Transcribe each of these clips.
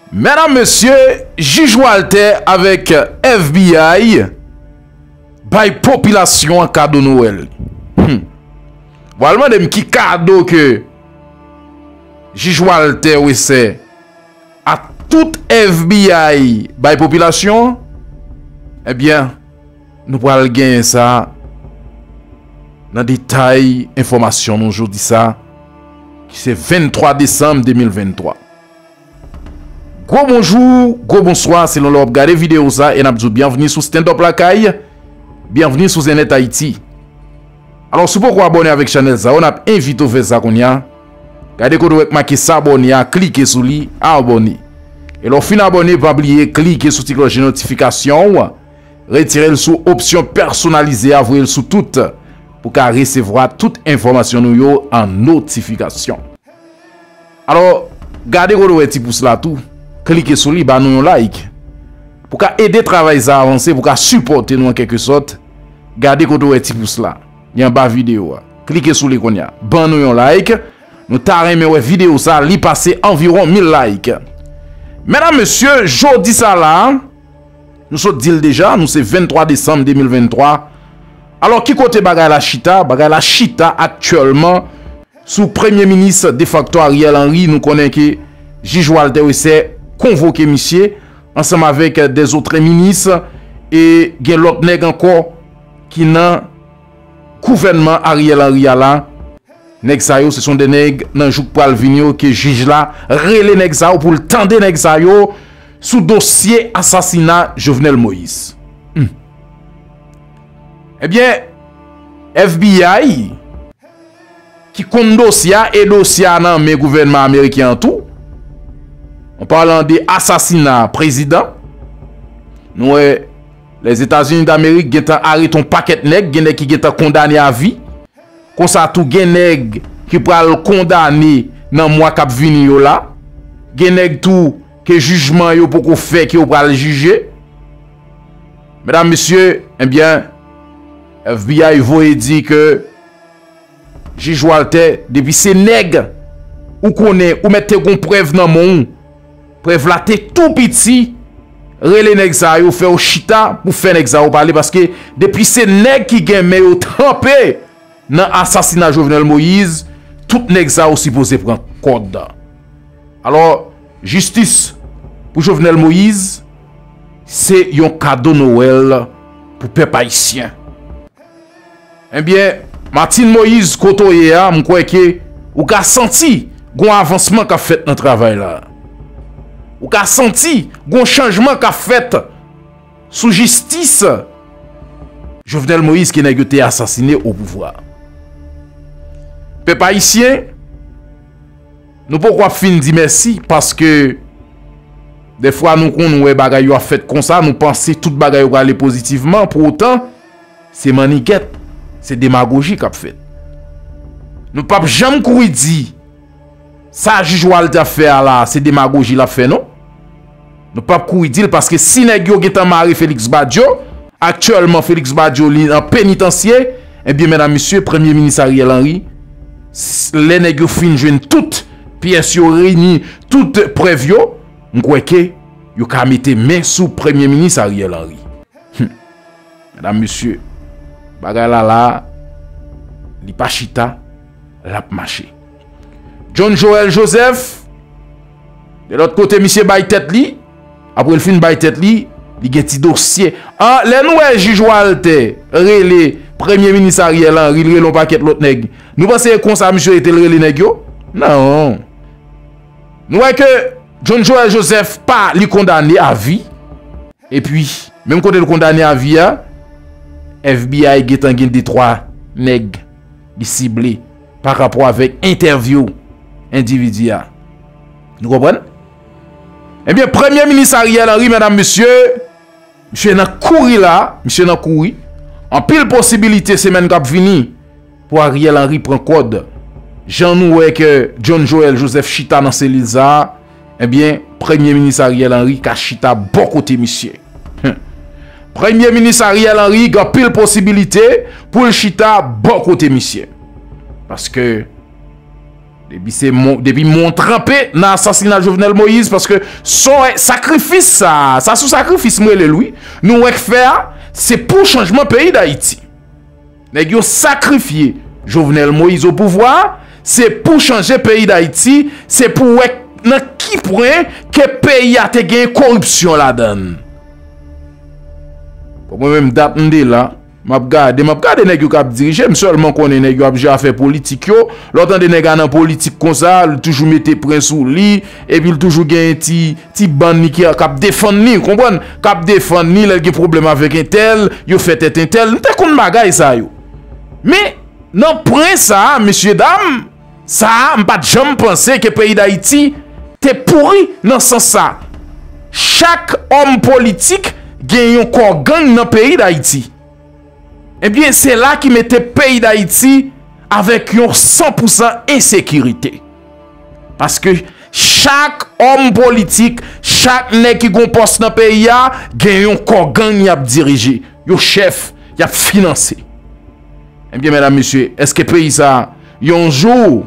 Mesdames, messieurs, juge Walter avec FBI by population en cadeau Noël. Voilà dem qui cadeau que juge Walter oui c'est à tout FBI by population. Eh bien, nous pourrons gagner ça dans détail information nous aujourd'hui ça qui c'est 23 décembre 2023. Gros bonjour, gros bonsoir, c'est l'on l'a regardé vidéo ça et n'a dit bienvenue sur Stand Up La Caille, bienvenue sur Zenet Haïti. Alors si vous pouvez abonner avec channel ça, on a invité à faire ça qu'on y a. Regardez qu'on doit marquer s'abonner, cliquer sur lui, abonner. Et lorsque vous abonner, pas oublier cliquer sur la cloche de notification, retirer le sous option personnalisée, envoyer le sous toute pour qu'à recevoir toute information nous en notification. Alors, regardez qu'on doit petit pouce là tout. Cliquez sur lui, bah nous un like. Pour aider travail ça avancer, pour supporter nous en quelque sorte. Gardez qu'on doit petit pouce là. Il y a un bas vidéo. Cliquez sur les konya. Bah nous un like. Nous t'arrêtons mais vidéo ça, li passer environ 1000 likes. Mesdames, messieurs, jeudi ça là. Nous sommes dit déjà, nous c'est 23 décembre 2023. Alors qui côté bagay la chita? Bagay la chita actuellement sous premier ministre de facto Ariel Henry, nous connaissons que juge Walter c'est convoqué monsieur ensemble avec des autres ministres et gen l'autre nèg encore qui nan gouvernement Ariel Henry là nèg sa yo ce sont des nèg nan jouk pral venir que juge là relé nèg sa yo pour le tendre nèg sa yo sous dossier assassinat Jovenel Moïse. Eh bien FBI qui compte dossier et dossier nan mais gouvernement américain tout. En parlant des assassinats président, nous les États-Unis d'Amérique ont arrêté un paquet de nèg qui ont condamné à vie. Comme ça tout gen nèg qui pral condamné dans mois cap vini yo là. Gen nèg tout que jugement yo pour faire qui yo pral juger. Mesdames, messieurs, eh bien FBI voye dit que juge Walter depuis ces nèg ou connaît ou mette gon preuve dans mon preuve là tout petit relé nèg sa yo fait au chita pour faire nèg sa yo parler parce que depuis ces nèg qui gen mais yo trempé dans assassinat Jovenel Moïse tout nèg sa aussi supposé prendre code. Alors justice pour Jovenel Moïse c'est un cadeau Noël pour peuple haïtien. Eh bien Martine Moïse kotoye a m'kwe que ou ka senti gon avancement qu'a fait dans travail là. Ou ka senti gon changement qu'a fait sous justice Jovenel Moïse qui n'a été assassiné au pouvoir. Peuple haïtien, nous pourquoi fin dire merci parce que des fois nous connaissons bagay yo a fait comme ça, nous pensons tout bagay yo aller positivement, pour autant c'est maniquette, c'est démagogie qu'a fait. Nous pas jamais courir dire ça juge Walter fait là, c'est démagogie l'a fait non. Nous pas courir dire parce que si nèg yo getan mari Félix Badjo, actuellement Félix Badjo li en pénitencier, eh bien mesdames messieurs, premier ministre Ariel Henry, les nèg yo fin joine toute pièce yo réuni, toute preuve yo, m'kwe que yo ka mette main sous premier ministre Ariel Henry. Mesdames messieurs, bagay la li pa chita, la marché. John Joel Joseph de l'autre côté monsieur bay tête li après le fin bay tête li gen ti dossier ah les nouvel juge Walter relé premier ministre Ariel Henry relé paquet l'autre nèg nous pensons comme ça monsieur était relé nèg yo non nous voyons que John Joel Joseph pas li condamné à vie et puis même quand il condamné à vie FBI getan gen des trois nèg qui ciblé par rapport avec interview individuel. Nous comprenons? Eh bien, premier ministre Ariel Henry, mesdames, messieurs, monsieur n'a couru là, monsieur n'a couru. En pile possibilité, semaine qui vini pour Ariel Henry prend code. Jean nous que John Joel Joseph Chita dans Célisa, eh bien, premier ministre Ariel Henry ka Chita bon côté monsieur. Premier ministre Ariel Henry a pile possibilité pour le Chita bon côté monsieur. Parce que Depuis mon trempé dans l'assassinat Jovenel Moïse, parce que son sacrifice, ça sous sacrifice, moi, Louis, nous, faire, c'est pour changement pays d'Haïti. Nèg yo sacrifié Jovenel Moïse au pouvoir, c'est pour changer pays d'Haïti, c'est pour dans qui point que pays a te gagné corruption là-dedans. Pour moi-même, date là. M'a gade nèg yo k'ap dirige, seulement connait nèg yo ap faire politique yo. L'autant de nèg dans politique comme ça, toujours mette prince sous lit et puis toujours gagne ti bande qui k'ap défendre ni, comprendre? K'ap défendre ni, il y a problème avec un tel, yo fait un tel, n'te kon bagay ça yo. Mais non prince ça, messieurs dames, ça m'pas jamais penser que pays d'Haïti t'es pourri dans ce sens ça. Chaque homme politique gagne un corps gang dans pays d'Haïti. Eh bien, c'est là qui mettait pays d'Haïti avec une 100% insécurité. Parce que chaque homme politique, chaque nèg qui gon poste dans le pays, gagne un corps gang y a dirigé, un chef, y a financé. Eh bien, mesdames, messieurs, est-ce que pays ça, un jour,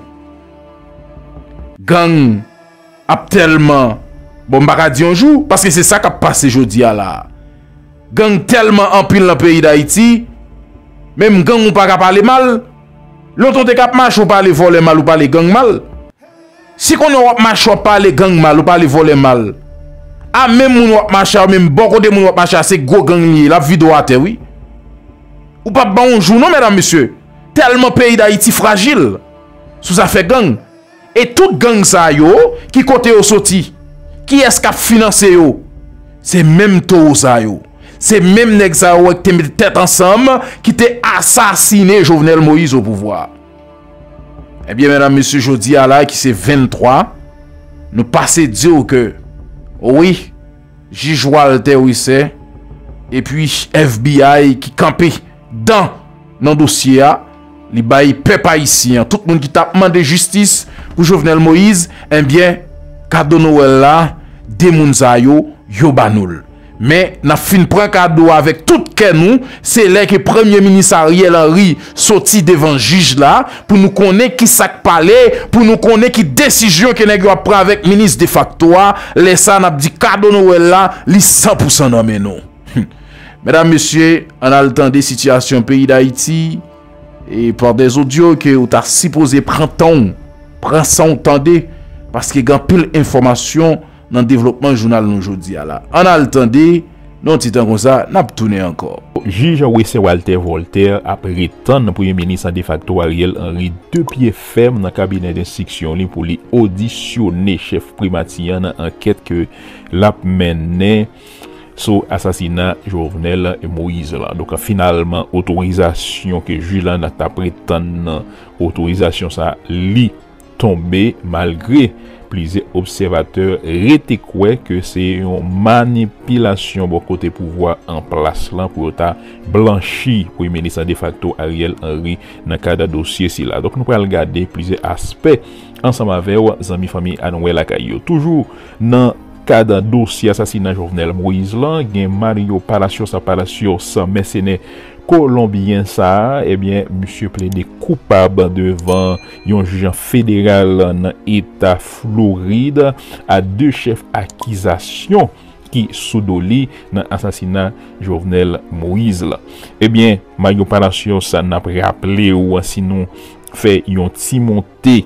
gang a tellement, bon, bah, dit un jour, parce que c'est ça qui a passé aujourd'hui là. Gang tellement en pile dans le pays d'Haïti, même gang ou pas parler mal, l'autre te cap marche ou parler voler mal ou parler gang mal. Si qu'on marche ou parler gang mal ou parler voler mal, ah même moun wap marche même bon côté moun wap marche c'est gros gang lié, la vidéo à terre oui. Ou pas bon jour non mesdames messieurs. Tellement pays d'Haïti fragile sous ça fait gang. Et tout gang ça yo qui côté au sorti, qui est-ce qui a financé yo? C'est même tout ça yo. C'est même nèg ça qui te tête ensemble qui t'a assassiné Jovenel Moïse au pouvoir. Eh bien mesdames messieurs, jodi à là qui c'est 23, nous passons dire que oui, Juge Walter oui c'est et puis FBI qui campé dans le dossier li bay peuple haïtien, tout le monde qui t'a demandé justice pour Jovenel Moïse, eh bien cadeau Noël là des moun sa yo banoul. Mais n'a fin prend cadeau avec tout que nous, c'est là que premier ministre Ariel Henry sorti devant juge là pour nous connaître qui ça parler, pour nous connaître qui décision que nèg prend avec ministre de facto, laisse ça n'a dit cadeau Noël là, li 100% non mais non. Mesdames messieurs, on a le temps des situations pays d'Haïti et par des audios que ou t'a supposé prendre son temps parce que y a pile information dans le développement journal aujourd'hui là. On a le temps de non petit temps comme ça, n'a pas tourné encore. Juge Walter Voltaire a prétendu le premier ministre de facto Ariel Henry deux pieds fermes dans le cabinet d'instruction pour lui auditionner chef primatier dans enquête que l'a mené sur assassinat Jovenel et Moïse là. Donc finalement autorisation que juge là n'a prétendu autorisation ça li tombé malgré plusieurs observateurs rétéquaient que c'est une manipulation bon côté pouvoir en place là pour blanchir pour le ministre de facto Ariel Henry dans le cadre de dossier ci là. Donc nous allons regarder plusieurs aspects ensemble avec les amis famille Anouel Akayo. Toujours dans cadre dossier assassinat Jovenel Moïse là, gen Mario Palacios mercenaire colombien ça, eh bien monsieur plaidé coupable devant un juge fédéral dans état Floride à deux chefs accusation qui soudoli dans l'assassinat Jovenel Moïse là. Eh bien Mario Palacios ça n'a pas rappelé ou sinon fait un petit monté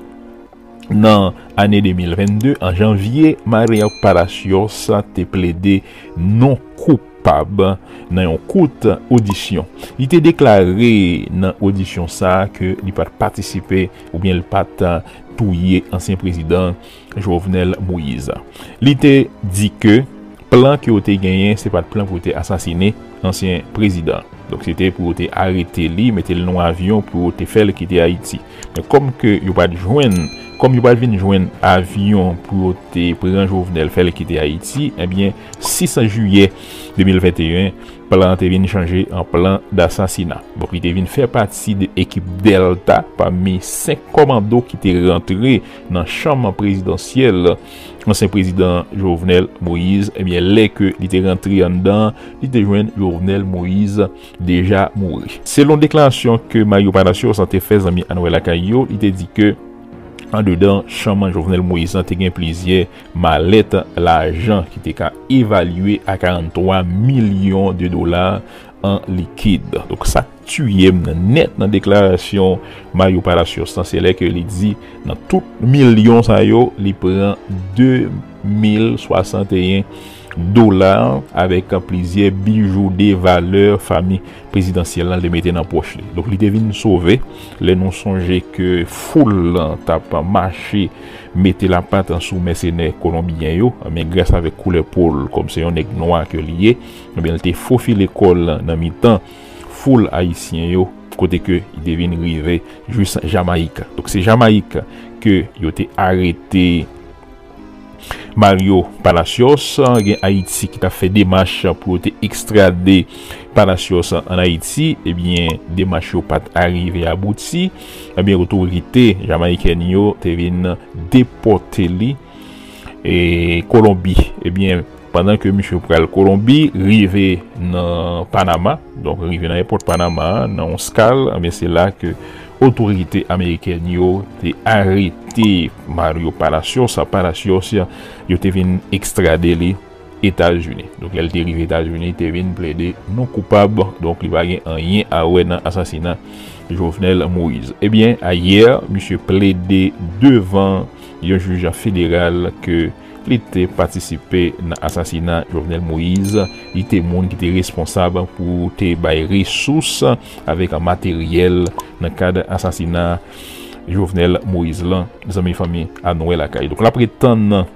dans l'année 2022, en janvier, Mario Palacios a plaidé non coupable dans une courte audition. Il était déclaré dans l'audition ça que il pas participer ou bien il pas touiller ancien président Jovenel Moïse. Il était dit que plan qui a été gagné, c'est pas de plan pour assassiner ancien président. Donc c'était pour arrêter lui, mettre le nom avion pour faire quitter Haïti. Mais comme que il pas joindre comme il va venir joindre avion pour prendre Jovenel faire quitter Haïti, eh bien 6 juillet 2021 plan te vient changer en plan d'assassinat. Donc il te vient faire partie de l'équipe Delta parmi 5 commandos qui étaient rentrés dans la chambre présidentielle ancien président Jovenel Moïse. Eh bien les que il était rentré en dedans, il était joindre Jovenel Moïse déjà mort. Selon déclaration que Mario Palacios a fait ami Anouel Akayo, il était dit que En dedans, Chaman Jovenel Moïse te gen plusieurs mallettes l'argent qui était évalué à 43 millions de dollars en liquide. Donc ça tué net dans déclaration Mario Palacios, c'est là que il dit dans tout million ça yo, il prend 2061 dollars avec plusieurs bijoux de valeur famille présidentielle de mettre dans poche. Donc il devine sauver les non songer que foule tape marché mettre la patte en sous mercenaires colombiens yo, mais grâce avec couleur pôle comme c'est un nèg noir que lié, bien il te faufile l'école dans mi-temps foule haïtien yo côté que il devine river juste Jamaïque. Donc c'est Jamaïque que yo te arrêté Mario Palacios, gen Haïti qui t'a fait démarche pour te extrader Palacios en Haïti, et bien démarche yo pas arrivé à abouti, et bien autorité jamaïcaine yo te vinn déporter li et Colombie. Et bien pendant que monsieur pral Colombie rivé dans Panama, donc rivé dans l'aéroport Panama dans escale, mais c'est là que autorité américaine yo te arrêté Mario Palacios. Palacios yo te vinn extrader les États-Unis. Donc elle te arrivé États-Unis, te vinn plaider non coupable, donc il va rien rien à ouais dans assassinat Jovenel Moïse. Eh bien hier monsieur plaidé devant un juge fédéral que il était participé dans l'assassinat Jovenel Moïse, il était monde qui était responsable pour te bailler ressources avec un matériel dans le cadre de l'assassinat Jovenel Moïse là, les amis famille à Noël à Caille. Donc la prétend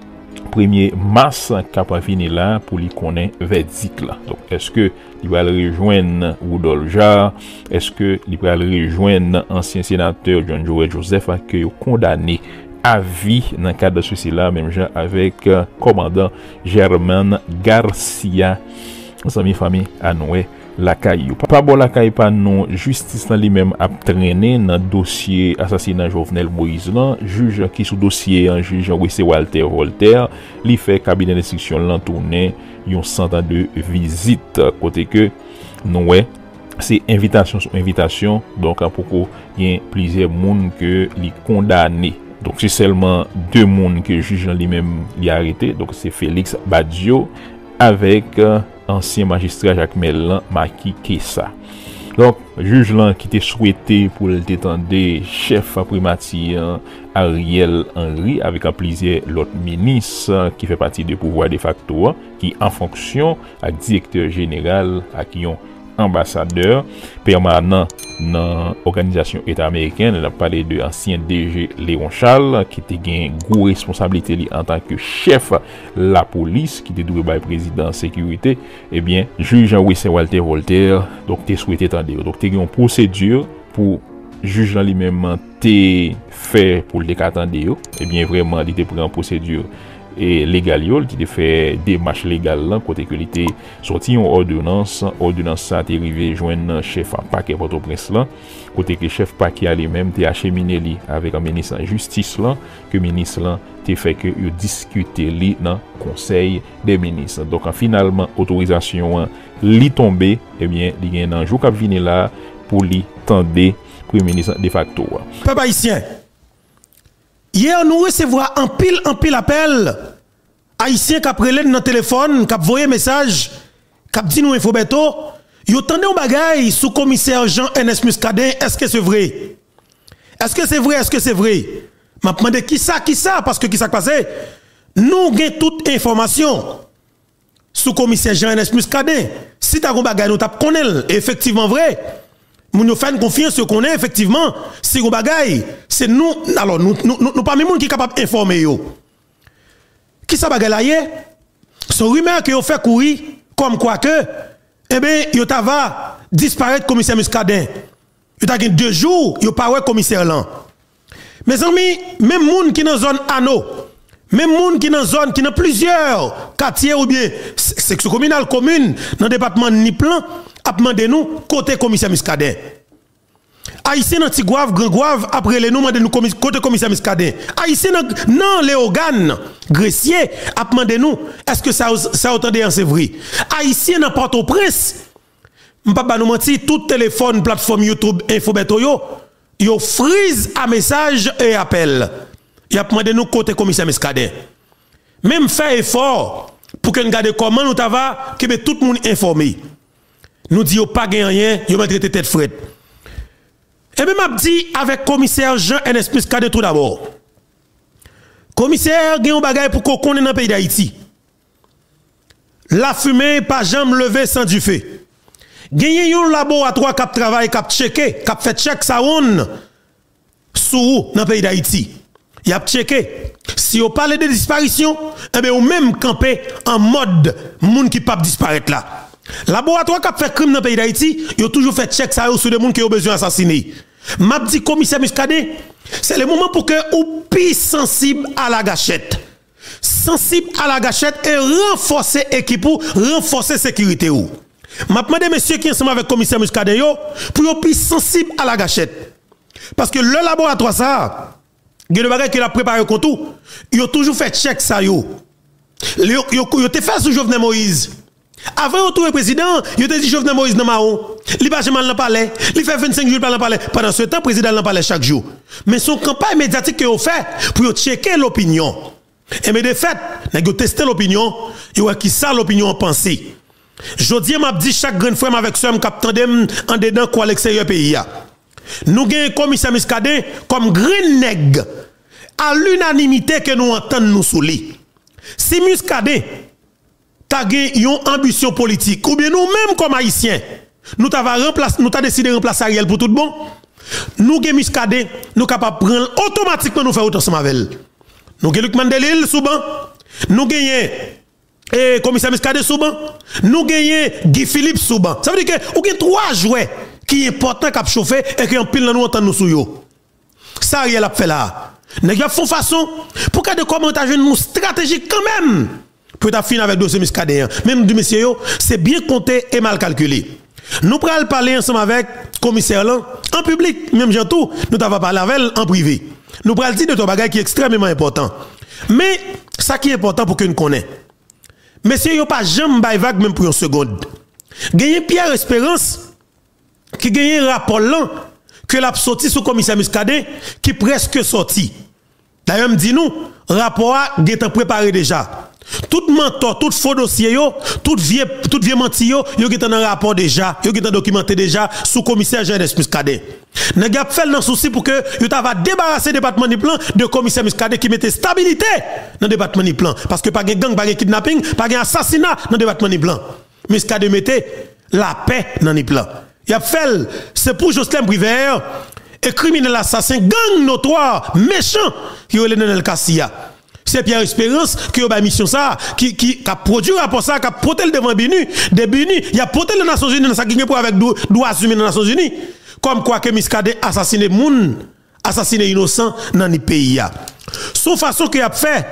1er mars capable fini là pour lui connaître verdict là. Donc est-ce que il va rejoindre Rudolph Jarre, est-ce que il va rejoindre ancien sénateur John Joel Joseph que condamné à vie dans le cadre de ceci-là, même genre avec commandant Germain Garcia, nos amis famille à Noé la caillou. Pas bon la caille pas non justice dans lui-même a traîné dans dossier assassinat Jovenel Moïse là, juge qui sous dossier un juge Wessé Walter Voltaire, li fait cabinet d'instruction l'entourné yon 102 visites côté que Noé c'est invitation sur invitation, donc pour il y a plusieurs monde que li condamné. Donc c'est seulement deux monde que le juge lui-même l'a arrêté. Donc c'est Félix Badio avec ancien magistrat Jacques Mellan Maki Kessa. Donc juge là qui était souhaité pour le détendre chef primatier Ariel Henry avec plusieurs autres ministres qui fait partie du pouvoir de facto qui en fonction à directeur général à qui ont ambassadeur permanent dans l'organisation État américaine. On a parlé de ancien DG Léon Charles qui était gain gros responsabilité en tant que chef la police qui était doué par président sécurité. Eh bien juge Jean-Wessé Walter Voltaire donc t'es souhaité tendre donc t'es une procédure pour juge lui-même t'es fait pour le décatendre. Eh bien vraiment il était pris en procédure et légal qui te fait démarche légale là côté que il était sorti une ordonnance ça t'est arrivé joindre chef paquet Port-au-Prince là côté que chef paquet a lui-même t'est acheminé li avec un ministre de justice là que ministre là t'est fait que il discuter li dans conseil des ministres. Donc finalement autorisation li tombé, et bien il y a un jour qui venir là pour li tendre premier ministre de facto. Peuple haïtien, hier nous recevons en pile appel haïtien qui a prélé dans téléphone, qui a envoyé message, qui a dit nous infobeto, yo tande un bagay sous commissaire Jean-Ernest Muscadet, est-ce que c'est vrai? Est-ce que c'est vrai? Est-ce que c'est vrai? M'a demandé qui ça parce que qui ça passé? Nous avons toute information sous commissaire Jean-Ernest Muscadet. Si tu as un bagay nous t'a connaît effectivement vrai. Nous nous faisons confiance qu'on est effectivement si on bagaille c'est nous alors nous pas même monde qui est capable d'informer yo. Qui ça bagaille là hier? Son rumeur que yo fait courir comme quoi que eh ben yo ta va disparaître commissaire Muscadet. Yo ta 2 jours yo pas ouais commissaire là. Mes amis, même monde qui dans zone Ano, même monde qui dans zone qui dans plusieurs quartiers ou bien section communale commune dans département Niplan a demandé nous côté commissaire Muscadet. Haïtien dans Tigouave, Grand Gouave après les nous demandé nous côté commissaire Muscadet. Haïtien dans Léogane, Gressier a demandé nous est-ce que ça entendez c'est vrai. Haïtien dans Port-au-Prince, m'pa ba nous mentir tout téléphone plateforme YouTube Infobeto yo yo freeze à message et appel. Il a demandé nous côté commissaire Muscadet. Même fait effort pour que nous gardions comment nous t'ava que tout le monde informé. Nous disons pas gagner rien, yo m'a traité tête frette. Et même m'a dit avec commissaire Jean-Ernest Muscadet tout d'abord. Commissaire gagne un bagage pour qu'on connaisse dans le pays d'Haïti. La fumée pas jamais levée sans du feu. Gagne un laboratoire qui travaille, qui checké, qui fait check ça on sous dans le pays d'Haïti. Il a checké. Si on parle de disparition, eh bien, ou même camper en mode moun qui pas disparaître là. Laboratoire qui fait crime dans le pays d'Haïti, il a toujours fait check ça sur des gens qui ont besoin d'assassiner. M'a dit commissaire Muscadet, c'est le moment pour que ou plus sensible à la gâchette. Sensible à la gâchette et renforcer équipe ou renforcer sécurité ou. M'a demandé monsieur qui ensemble avec commissaire Muscadet yo pour yo plus sensible à la gâchette. Parce que le laboratoire ça il y a des bagages qu'il a préparé contre tout. Il a toujours fait check ça yo. Il a fait sous Jovenel Moïse. Avant le retour président, il a dit Jovenel Moïse dans Mahon. Il va jamais dans le palais. Il fait 25 jours dans le palais. Pendant ce temps, le président dans le palais chaque jour. Mais son campagne médiatique qu'il a fait pour checker l'opinion. Et mais de fait, il a testé l'opinion. Il a qui ça l'opinion en pensée. Je dis, m'a dit chaque grand frère avec soeur capitaine en dedans quoi l'extérieur pays. Nous avons commissaire Muscadet comme grand nègre à l'unanimité que nous entendons nous sous lui. Si Muscadet t'a une ambition politique ou bien nous-mêmes comme haïtiens, nous avons décidé de remplacer Ariel pour tout bon, nous avons Muscadet, nous sommes capables de prendre automatiquement nous faire autant ensemble avec. Nous avons Luc Mandelil sous ban, nous avons commissaire Muscadet sous ban, nous avons Guy Philippe sous ban. Ça veut dire que nous avons 3 jouets qui est important qu'à chauffer et qui en pile nous entend nous sous yo. Ça Ariel a fait là. Nous avons façon pour que des commentaires nous stratégiques quand même. Pour ta fin avec dossier Muscadet. Mais nous disons, messieurs, c'est bien compté et mal calculé. Nous pourrons parler ensemble avec le commissaire là, en public, même tout, nous avons parlé avec elle en privé. Nous pourrons dire de ton bagage qui est extrêmement important. Mais, ça qui est important pour que nous connaissions. Messieurs, il n'y a pas jamais vague même pour une seconde. Gagner Pierre Espérance, qui gagne un rapport là, que l'a sorti sous commissaire Muscadet, qui presque sorti. D'ailleurs, me dit nous, rapport est préparé déjà. Tout mentor, tout faux dossier, tout vieux menti, yo est dans un rapport déjà, yo est documenté déjà sous commissaire Jean-Ernest Muscadet. N'a pas fait le souci pour que yo va débarrasser le département du plan de commissaire Muscadet qui mettait stabilité dans le département du plan. Parce que pas de gang, pas de kidnapping, pas d'assassinat dans le département du plan. Muscadet mettait la paix dans le plan. Il a fait, c'est pour Jocelyn Brivert, et criminel assassin, gang notoire, méchant, qui est dans le Cassia. C'est Pierre Espérance qui a mission ça, qui a produit un rapport ça, qui a porté le devant BNU, des BNU, il a porté les Nations Unies dans sa guerre pour avec droits humains dans les Nations Unies. Comme quoi que Muscadet assassiné moun, assassiné innocent dans le pays. Son façon qu'il a fait,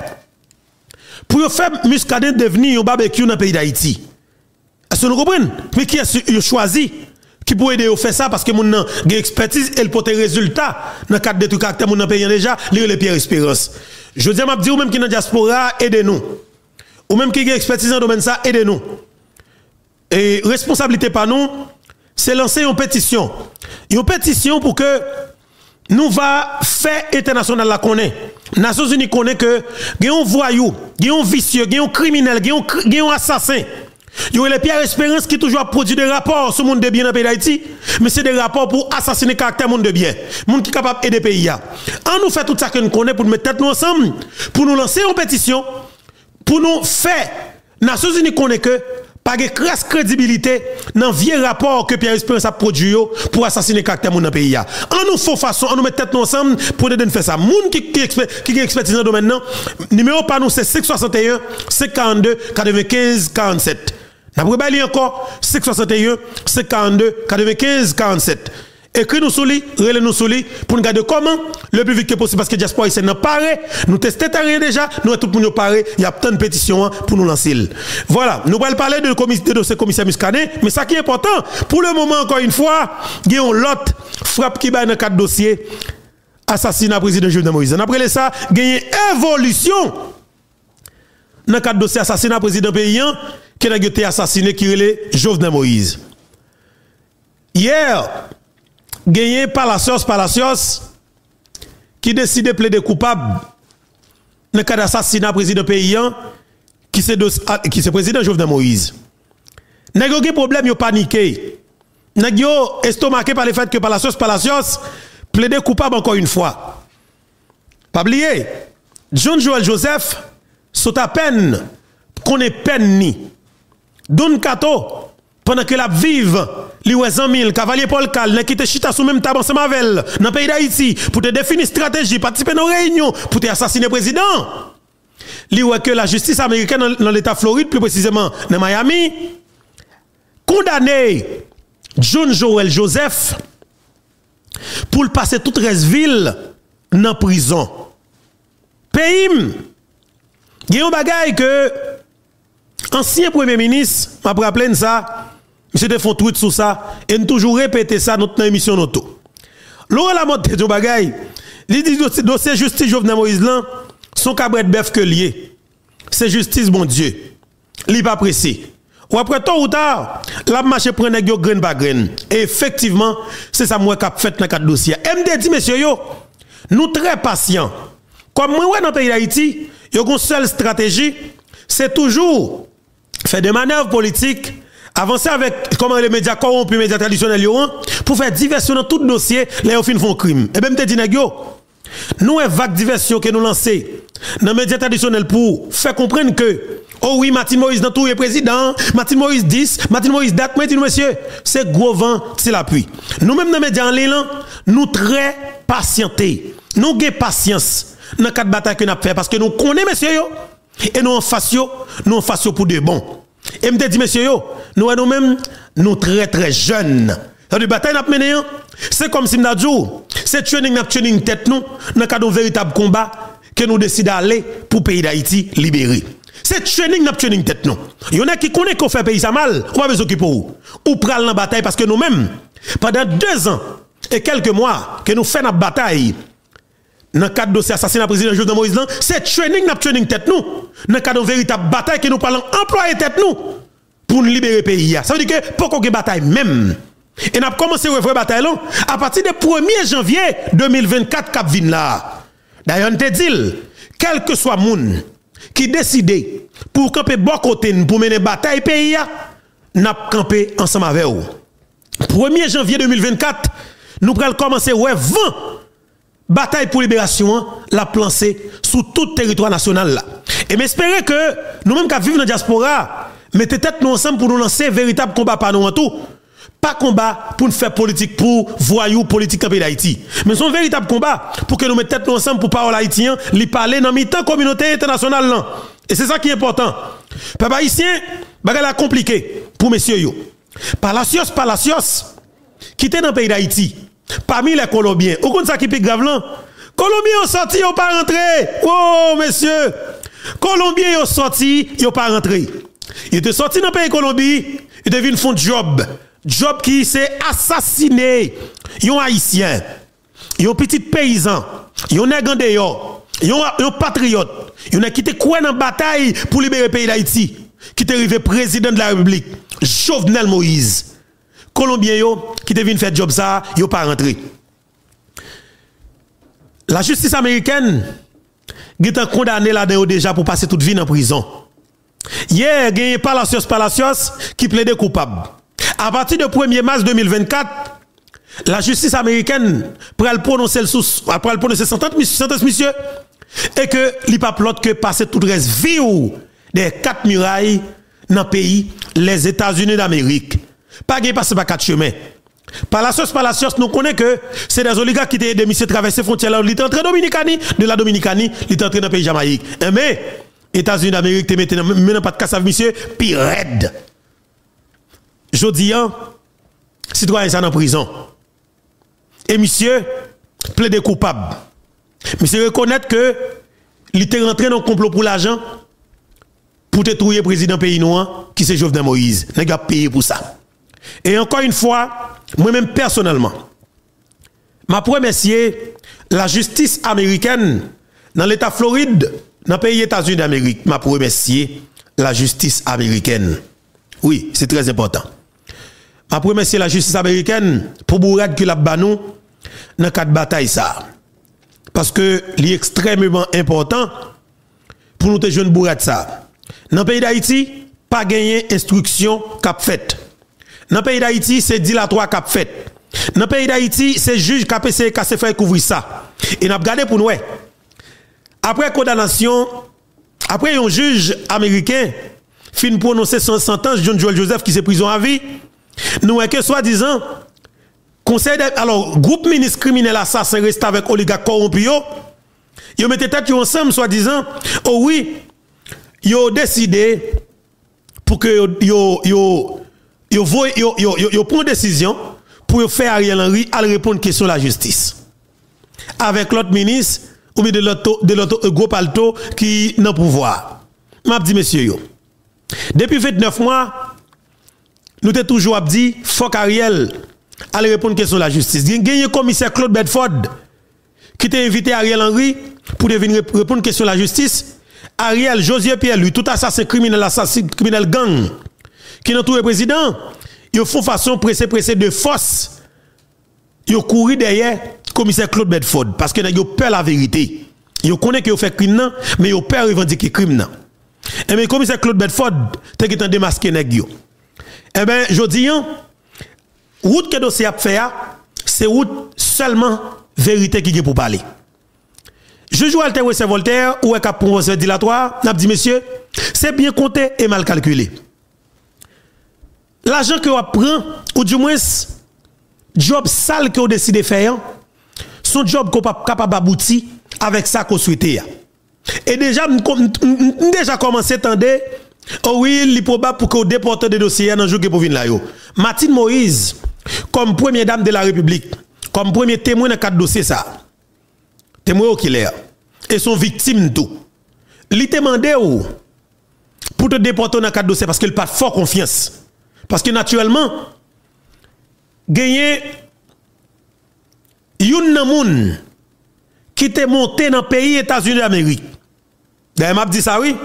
pour faire Muscadet devenir un barbecue dans le pays d'Haïti. Est-ce que nous comprenons? Mais qui a choisi? Qui peut aider à faire ça parce que mon a une expertise et le porte résultat dans le cadre de tout caractère mon pays déjà lire les Pierre Espérance. Je dis m'a dit ou même qui dans diaspora aidez-nous. Ou même qui a expertise dans le domaine ça aidez-nous. Et responsabilité par nous c'est lancer une pétition. Une pétition pour que nous va faire international la connaît. Nations Unies connaît que il y a un voyou, il y a un vicieux, il y a un criminel, il y a un assassin. Il y a les Pierre Espérance qui toujours produit des rapports sur le monde de bien dans le pays d'Haïti, mais c'est des rapports pour assassiner le caractère monde de bien. Monde qui est capable d'aider le pays. On nous fait tout ça que nous connaissons pour nous mettre tête nous ensemble, pour nous lancer une pétition, pour nous faire. Nations Unies connaît que pas de crédibilité dans le vieux rapport que Pierre Espérance a produit pour assassiner le caractère monde dans le pays. On nous fait façon, on nous met tête nous ensemble pour nous faire ça. Monde qui a expertise dans le domaine, numéro par nous c'est 561 542 95 47. N'après pas encore 561 542 95 47. Écris nous sous lui, relais nous sous lui pour nous garder comment le plus vite que possible parce que diaspora ici n'a pas nous testons rien déjà, nous tout le monde paré, il y a plein de pétitions pour nous lancer. Voilà, nous allons parler de ce commissaire Muscadet, mais ça qui est important, pour le moment encore une fois, il y a une autre frappe qui va dans 4 dossiers assassinat président Jovenel Moïse. Après ça, il y a une évolution dans 4 dossiers assassinat président paysan qui a été assassiné qui est Jovenel Moïse. Hier gagné Palacios qui décide de plaider coupable dans le cas d'assassinat président paysan qui c'est président Jovenel Moïse. Nèg yo gen problème yo paniqué. Nèg yo estomaqué par le fait que Palacios plaide coupable encore une fois. Pas oublier, John Joel Joseph saute à peine qu'on est peine ni. Don Kato pendant que la vive li wè 100 000 cavalier Paul Cal n'a quitté chita sous même table ensemble avec elle dans pays d'Haïti pour te définir stratégie, participer dans réunion pour te assassiner président. Li wè que la justice américaine dans l'état Floride plus précisément dans Miami condamné John Joel Joseph pour le passer toute ville dans prison. Pays, il y a un bagay que ancien premier ministre m'a rappelé ça, monsieur te font tweet sur ça et nous toujours répéter ça dans notre émission noto. Laurent Lamotte de bagay, il dit dossier justice Jovenel Moïse là, son cabret bœuf que lié. C'est justice bon Dieu. Li pas pressé. Ou après tôt ou tard, la marche prend nèg yo grain par grain. Et effectivement, c'est ça moi qu'a fait dans quatre dossiers. MD dit messieurs yo, nous très patients. Comme moi dans le pays d'Haïti, yo une seule stratégie, c'est toujours faire des manœuvres politiques, avancer avec comment les médias corrompus, les médias traditionnels pour faire diversion dans tout dossier, les fin font crime. Et même te dit nèg yo, nous une vague diversion que nous lancer dans les médias traditionnels pour faire comprendre que oh oui, Martin Moïse dans tout est président, Martin Moïse 10, Martin Moïse date, monsieur, c'est gros vent, c'est l'appui. Nous-mêmes dans les médias en ligne, nous très patientés. Nous avons patience dans le cadre de bataille que nous avons fait parce que nous connaissons, monsieur, et nous en faisons pour de bon. Et me dit, monsieur, nous-mêmes, nous très jeunes. Dans la bataille nous mené, c'est comme si nous avons dit, c'est training tête nous, dans le cadre d'un véritable combat que nous décidons d'aller pour le pays d'Haïti libérer. C'est training tête nous. Il y en a qui connaissent qu'on fait pays ça mal, on va besoin de ou pral dans la bataille parce que nous-mêmes, pendant 2 ans et quelques mois que nous faisons notre bataille, dans le cadre de dossier assassinat président Jovenel Moïse, c'est training tête nous. Dans le cadre d'une véritable bataille que nous parlons employer tête nous pour nous libérer le pays. Ça veut dire que pour qu'on ait bataille même. Et nous avons commencé à faire bataille là à partir du 1er janvier 2024 cap vin là. D'ailleurs, on te dit, quel que soit moun qui décide pour camper bon côté pour mener bataille pays, n'a campé ensemble avec vous. 1er janvier 2024, nous allons commencer à 20 bataille pour libération, la plancer sous tout le territoire national là. Et m'espérer que nous-mêmes qui vivons dans la diaspora, mettez tête nous ensemble pour nous lancer un véritable combat par nous en tout. Pas combat pour nous faire politique pour voyous politique en pays d'Haïti. Mais c'est un véritable combat pour que nous mettions tête nous ensemble pour parler haïtien, li parler dans mi-temps communauté internationale là. Et c'est ça qui est important. Peuple haïtien, bagala compliqué pour messieurs yo. Palacios qui était dans le pays d'Haïti. Parmi les Colombiens, au compte ça qui est grave là, Colombiens ont sorti, ils n'ont pas rentré. Oh, messieurs, Colombiens ont sorti, ils n'ont pas rentré. Ils étaient sortis dans le pays Colombie, ils deviennent font job qui s'est assassiné. Ils ont haïtiens, ils ont petits paysans, ils ont négandé, ils ont patriotes, ils ont quitté quoi dans la bataille pour libérer le pays d'Haïti, qui est arrivé président de la République, Jovenel Moïse. Colombiens qui deviennent faire job ça, yo pas rentré. La justice américaine est condamné là-dedans déjà pour passer toute vie en prison. Hier, il y a Palacios qui plaide coupable. À partir du 1er mars 2024, la justice américaine pourra prononcer sentence, monsieur, et que il n'y a pas l'autre que passer toute reste vie des 4 murailles dans le pays, les États-Unis d'Amérique. Pas de passer par 4 chemins. Palacios, nous connaissons que c'est des oligarques qui étaient de traverser la frontière. Ils sont entrés de la Dominicanie, ils sont entrés dans le pays Jamaïque. Mais, États-Unis d'Amérique, te mettent maintenant pas de casse, monsieur, puis raide. Jodi, citoyen ça dans prison. Et monsieur, plaide coupable. Monsieur reconnaître que il était rentré dans le complot pour l'argent pour te trouver président pays noir qui c'est Jovenel Moïse. N'a pas payé pour ça. Et encore une fois, moi-même personnellement, ma remercier la justice américaine dans l'État Floride, dans le pays États-Unis d'Amérique, ma remercier la justice américaine. Oui, c'est très important. Je remercie la justice américaine pour bourrade que la banou dans quatre batailles ça. Parce que c'est extrêmement important pour nous te jeunes bourrade ça. Dans le pays d'Haïti, pas gagner instruction cap fait. Dans le pays d'Haïti, c'est dilatoire cap fait. Dans le pays d'Haïti, c'est juge qui a essayé de faire couvrir ça. Et n'a regardé pour nous. Après condamnation, après un juge américain fin prononcer son sentence John Joel Joseph qui s'est prison à vie, nous que soi-disant conseil alors groupe ministre criminel assassin reste avec oligarque corrompu yo mettez tête ensemble soi-disant oh oui yo décidé pour que yo prend décision pour faire Ariel Henry à répondre question de la justice avec l'autre ministre ou bien de l'autre groupe alto qui n'a pouvoir. M'a dit messieurs yo depuis 29 mois nous t'ai toujours dit faut qu'Ariel allait répondre question de la justice. Gagné commissaire Claude Bedford qui t'a invité Ariel Henry pour venir répondre question de la justice. Ariel Josier Pierre lui tout assassin criminel gang qui entoure le président, ils font façon pressé de force. Ils couru derrière commissaire Claude Bedford parce que ils peur la vérité. Ils connaissent qu'ils ont fait crime mais ils peur revendiquer crime. Et bien commissaire Claude Bedford t'es qui t'en démasqué nèg yo. Eh ben je dis route que dossier a fait c'est route seulement vérité qui est pour parler. Je joue Walter Wessel Voltaire ou est cap procès dilatoire, n'a dit monsieur, c'est bien compté et mal calculé. L'argent que on prend ou du moins job sale que on décide de faire, son job qu'on pas capable d'aboutir avec ça qu'on souhaitait. Et déjà commencé tendre oh oui, il est probable pour qu'on déporte des dossiers dans jour pour venir là yo. Martine Moïse comme première dame de la République, comme premier témoin dans quatre dossiers ça. Témoin oculaire et sont victimes tout. Li te demandé ou pour te déporter dans quatre dossiers parce qu'il pas fort confiance. Parce que naturellement gagner yon nan moun qui te monté dans pays États-Unis d'Amérique. D'ailleurs m'a dit ça oui.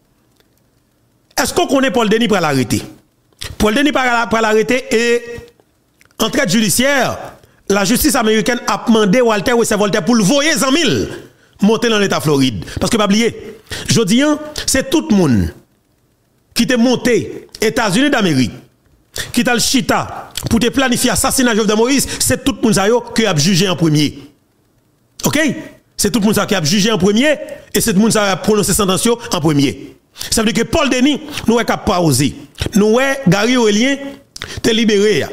Est-ce qu'on connaît Paul Denis pour l'arrêter? Paul Denis pour l'arrêter et en traite judiciaire, la justice américaine a demandé Walter Wessel Voltaire pour le voyer 100 000 monter dans l'État Floride. Parce que pas oublier, je dis, c'est tout le monde qui te monté États-Unis d'Amérique, qui t'a le chita pour te planifier l'assassinat de Jovenel Moïse, c'est tout le monde qui a jugé en premier. OK? C'est tout le monde qui a jugé en premier et c'est tout le monde qui a prononcé sentence en premier. Ça veut dire que Paul Denis, nous est capable de oser. Nous est Gary Aurélien, te libéré.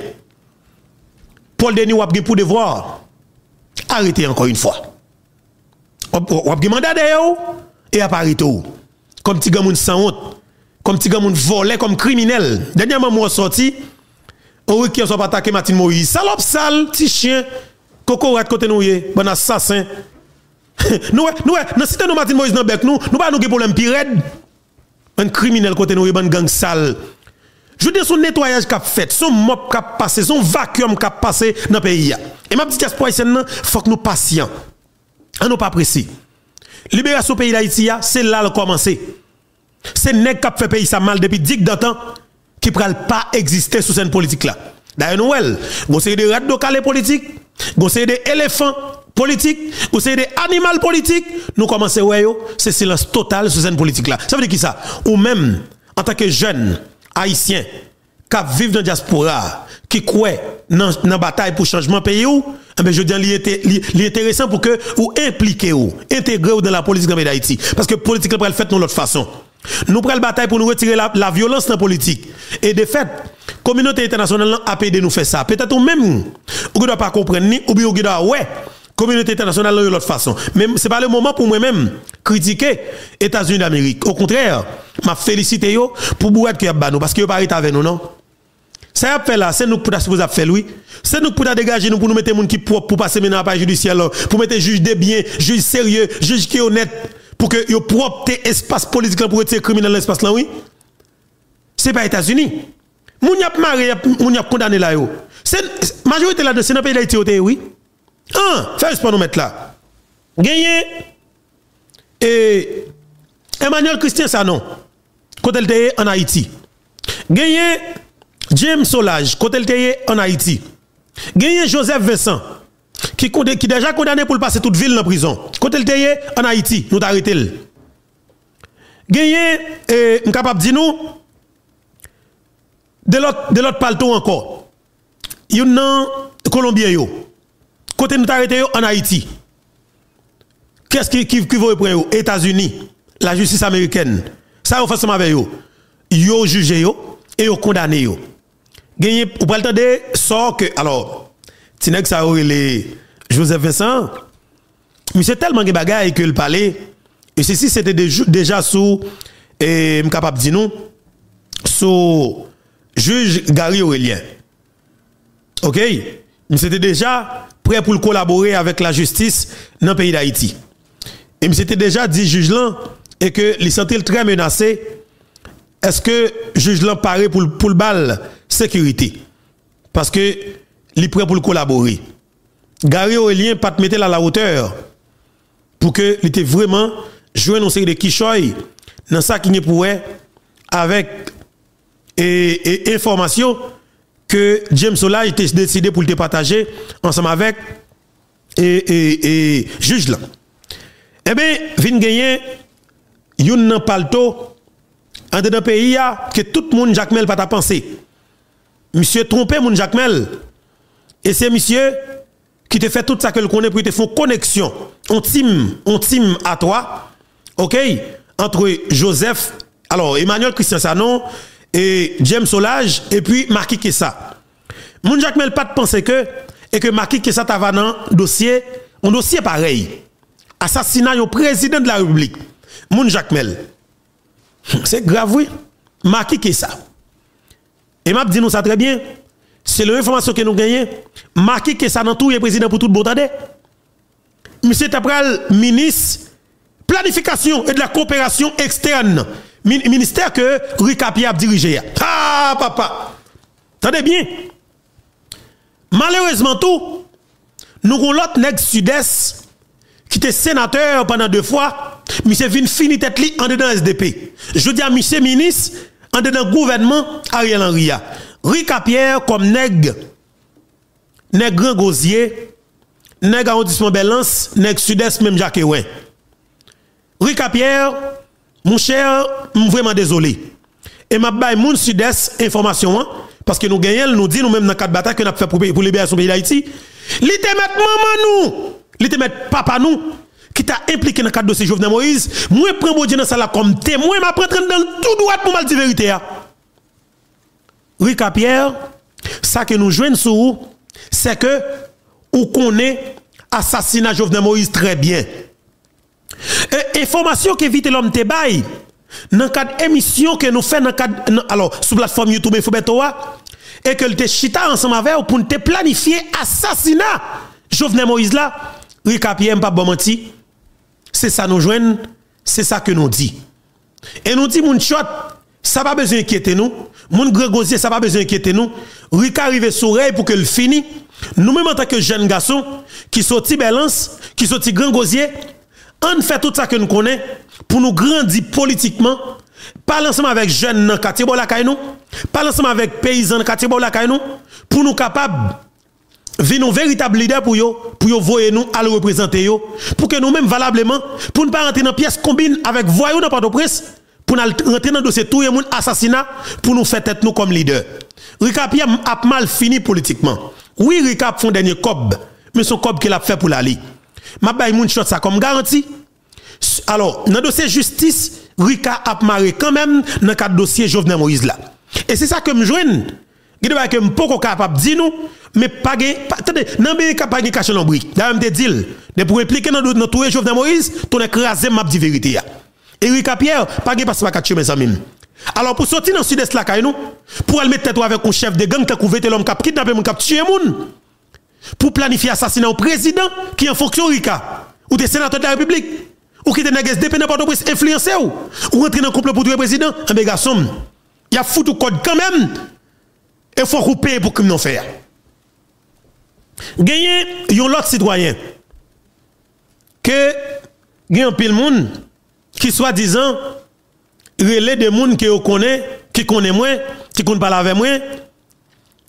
Paul Denis, ou a pour devoir arrêter encore une fois. Ou a mandat d'ailleurs et à arrêter. Comme petit gars sans honte, comme petit gars volé, comme criminel. Dernièrement, moi sorti, oui, qui ont attaqué Martine Moïse. Salope sale, petit chien, coco rat côté nous, bon assassin. Nous, dans cité nous Martine Moïse dans bec nous pas nous problème pire. Un criminel côté nous, bon gang sale. Je dis son nettoyage qu'a fait, son mop qu'a passé, son vacuum qu'a passé dans le pays. Et ma petite diaspora il faut que nous patients. On nous pas précis. Libération pays d'Haïti, c'est là le commencer. C'est nèg qui fait pays ça mal depuis 10 ans qui ne pourra pas exister sous cette politique là. D'ailleurs Noël, vous avez des rats de calé politiques, vous avez des éléphants politiques, vous avez des animaux politiques, nous commençons ouais c'est silence total sous cette politique là. Ça veut dire qui ça? Ou même en tant que jeune haïtien qui vivent dans la diaspora, qui croient dans la bataille pour changement pays ou, mais je dis il est intéressant pour que vous impliquez ou intégrez dans la politique d'Haïti parce que politique elle fait de l'autre façon. Nous prenons la bataille pour nous retirer la violence dans la politique. Et de fait, la communauté internationale a aidé nous faire ça. Peut-être même, vous ne doit pas comprendre ni ou bien vous doit ouais, communauté internationale de l'autre façon. Mais c'est pas le moment pour moi-même critiquer les États-Unis d'Amérique. Au contraire, m'a félicité yo pour bourrette que y a banou parce que yo pas arrêté avec nous non. Ça a fait là, c'est nous pour supposé faire oui. C'est nous pour dégager nous pour nous mettre monde qui propre pour passer maintenant à la judiciaire pour mettre juge de bien, juge sérieux, juge qui est honnête pour que yo propre espace politique pour retirer criminel l'espace là oui. C'est pas États-Unis. Moun y a maré, moun y a condamné là yo. C'est majorité là de c'est dans pays d'Haïti oui. Fais pas nous mettre là. Gagné et Emmanuel Christian Sanon quand elle était en Haïti. Gagné James Solage, côté le en Haïti. Gagné Joseph Vincent, qui déjà condamné pour le passer toute ville dans prison. Côté le en Haïti, nous t'arrêtons. Gagné, capable de dire nous, de l'autre palto encore. Il y a un Colombien, côté nous t'arrêtons en Haïti. Qu'est-ce qui va prendre aux États-Unis, la justice américaine? Ça, on fait ensemble avec eux. Yo jugé yo et yo condamné yo. Gagné ou pas le temps de sort que alors Tinek ça les Joseph Vincent monsieur tellement de bagaille que le palais et ceci c'était déjà sous et capable dire nous sous juge Gary Aurélien. OK, c'était déjà prêt pour collaborer avec la justice dans le pays d'Haïti. Et c'était déjà dit juge là et que il sentait très menacé. Est-ce que juge là paraît pour le bal sécurité? Parce que il est prêt pour le collaborer. Gary Aurélien pas te mettre à la hauteur pour que il était vraiment joué dans série de quichoy dans ça qui n'est pour avec et information que James Solage était décidé pour le partager ensemble avec et juge là. Eh bien, vinn gagner yon palto en dedans pays que tout le monde Jacmel pas ta pensé. Monsieur trompé mon Jacmel. Et c'est monsieur qui te fait tout ça que le connaît pour te faire connexion. On team à toi. OK, entre Joseph, alors Emmanuel Christian Sanon et James Solage et puis Marquis Kessa. Mon Jacmel pas de penser que Marquis Kessa t'ava dans dossier, un dossier pareil. Assassinat au président de la République. Mon Jacmel. C'est grave, oui. Marquis Kessa. Et m'a dit nous ça très bien. C'est l'information que nous gagnons. Marquis Kessa dans tout le président pour tout le bon temps. Monsieur Tapral, ministre planification et de la coopération externe. Ministère que Ricapi a dirigé. Ah, papa. Attendez bien. Malheureusement, tout, nous avons l'autre nègre sud-est qui était sénateur pendant 2 fois. Monsieur vient fini tête li en dedans SDP. Je dis à monsieur ministre en dedans gouvernement Ariel Henry. Ricapierre comme nègre grand gosier, nègre arrondissement Belance, nègre sud-est même Jacques Ouin. Ricapierre, mon cher, vraiment désolé. Et m'a bay moun sud-est information parce que nous gagnons, nous dit nous même dans 4 batailles que nous avons fait pour libération pays d'Haïti. Li te met maman nous, li te met papa nous qui t'a impliqué dans le cadre de dossier Jovenel Moïse. Moi prends mon Dieu dans ça comme témoin, m'a prendre dans tout droit pour mal dire vérité. Ricapierre, ça que nous jouons sur c'est que ou connaît assassinat Jovenel Moïse très bien. Information que vite l'homme te bail dans cadre émission que nous fait dans cadre alors sur plateforme YouTube Infobetoa et que le te chita ensemble avec pour te planifier assassinat Jovenel Moïse là. Ricapierre pas bon menti. C'est ça nous joignent, c'est ça que nous dit. Et nous dit mon shot, ça pas besoin inquiéter nous. Mon Grégosier, ça pas besoin inquiéter nous. Rica arrive sur oreille pour que le fini. Nous même en tant que jeunes garçons qui sorti Belance, qui sorti Grand Gosier, on fait tout ça que nous connaissons pour nous grandir politiquement. Parler ensemble avec jeunes dans quartier Bolakay nous, parler ensemble avec paysans dans quartier Bolakay nous pour nous capables venir un véritable leader pour yo voyer nous à le représenter yo pour que nous mêmes valablement pour ne pas rentrer dans pièce combine avec voyou dans Port-au-Prince pour nous rentrer dans dossier tout le monde assassinat pour nous faire tête nous comme leader. Ricap a mal fini politiquement. Oui, Ricap font dernier cob, mais son cob qu'il a fait pour l'aller. M'a bay moun shot ça comme garantie. Alors, dans le dossier justice, Ricap a marré quand même dans le cadre dossier Jovenel Moïse là. Et c'est ça que me joigne. Il que me pas capable dire nous mais pas attendez nan be capable de cacher l'ombri. D'ailleurs me dit de pour répliquer dans tout Jovenel Moïse, ton écrasé m'a dit vérité ya. Eric Pierre pas passe pas quatre mes amis. Alors pour sortir dans sud-est là kay nous, pour aller mettre tête avec un chef de gang qui a couvert l'homme qui a kidnappé mon cap tuer moun. Pour planifier assassinat au président qui en fonction Rika ou des sénateurs de la République ou qui te nèg SDP n'importe quoi influencer ou rentrer dans complot pour tuer président, un garçon. Il y a foutu code quand même. Il faut couper pour que nous faire. Gagner yon l'autre citoyen que gagne pile monde qui soi-disant relais des monde que connaît, qui connaît moins, qui connaît pas avec moi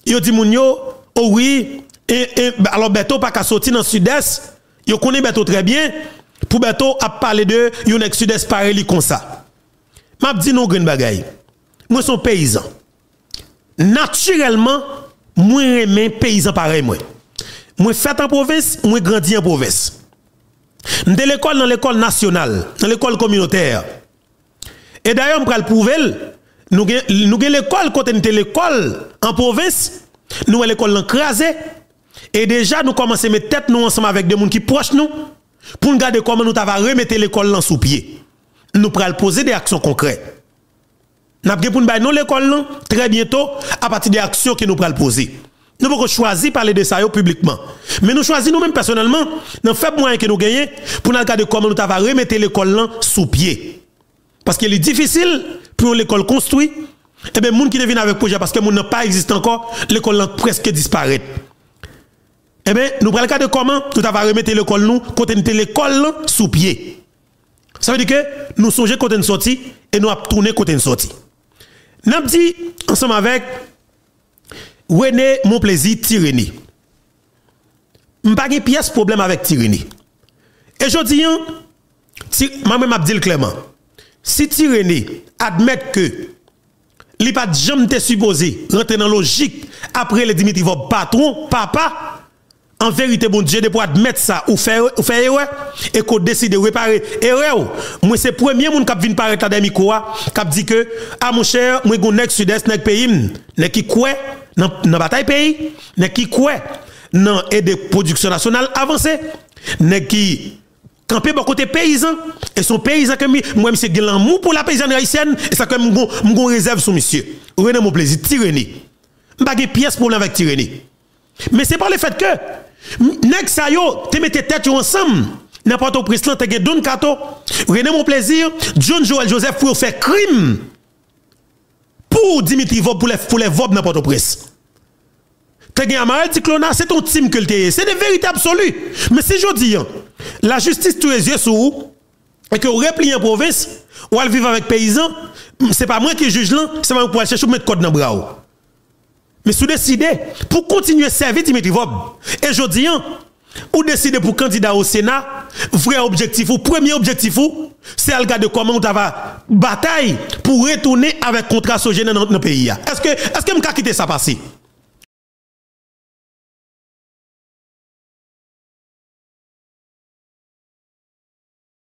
yo dit moun yo, oh oui, alors Beto pas qu'à sortir dans le sud-est, yo connaît Beto très bien, pour Beto a parler de yon ex sud-est pareil comme ça. M'a dit non green bagay. Moi son paysan. Naturellement, moi aime paysan pareil moi. Moi fait en province, moi grandi en province. De l'école dans l'école nationale, dans l'école communautaire. Et d'ailleurs, on va le prouver, nous avons l'école, quand on était l'école en province, nous avons l'école encrasée. Et déjà, nous commençons à mettre tête nous ensemble avec des gens qui proches nous, pour nous garder comment nous avons remettre l'école sous pied. Nous allons poser des actions concrètes. Nous allons nous l'école très bientôt à partir des actions que nous allons poser. Nous pouvons choisir de parler de ça publiquement. Mais nous choisissons nous-mêmes personnellement, dans fait moyen que nous gagnons, pour nous regarder comment nous avons remettre l'école sous pied. Parce qu'il est difficile pour l'école construite. Et bien, les gens qui viennent avec projet, parce que les gens n'a pas existé encore, l'école presque disparaît. Eh bien, nous allons regarder comment nous avons remettre l'école nous, côté l'école sous pied. Ça veut dire que nous songeons côté une sortie et nous avons tourné côté une sortie. Nous avons dit, ensemble avec René, mon plaisir, tyrannie. Je n'ai pas de pièce problème avec tyrannie. Et je dis, moi-même, je dis clairement, si tyrannie admet que il n'a pas jamais supposé rentrer dans la logique après le Dimitrivov patron, papa, en vérité, bon Dieu, de pour admettre ça ou faire erreur et qu'on décide de réparer erreur. Moi, c'est le premier monde qui vient paraître dans micro qui dit que, ah mon cher, moi, je suis sud-est, je pays, je qui quoi dans la bataille pays, je qui quoi dans aide production nationale avancée, je qui camper bon côté paysan et son paysan que moi monsieur Guélamou pour la paysanne haïtienne et ça que mon réserve sur monsieur. René mon plaisir, tyrannie. Pas de pièce pour avec tyrannie. Mais c'est pas le fait que nèg sa yo te mette tête ensemble n'importe au président te gen Don Kato René mon plaisir John Joel Joseph pour faire crime pour Dimitrivov pour les vob n'importe au presse. Te gen Amarel Ticlona c'est ton team que le c'est des vérités absolues. Mais si je dis la justice tous les yeux sur vous et que vous repliez en province ou al vivre avec paysans, c'est pas moi qui juge là, c'est moi pour aller chercher mettre code dans bras. Mais si vous décidez pour continuer à servir Dimitrivov, et je dis, ou décidez pour candidat au Sénat, vrai objectif ou premier objectif, c'est à regarder comment on va bataille pour retourner avec contrat sogène dans notre pays. Est-ce que je vais quitter ça passer?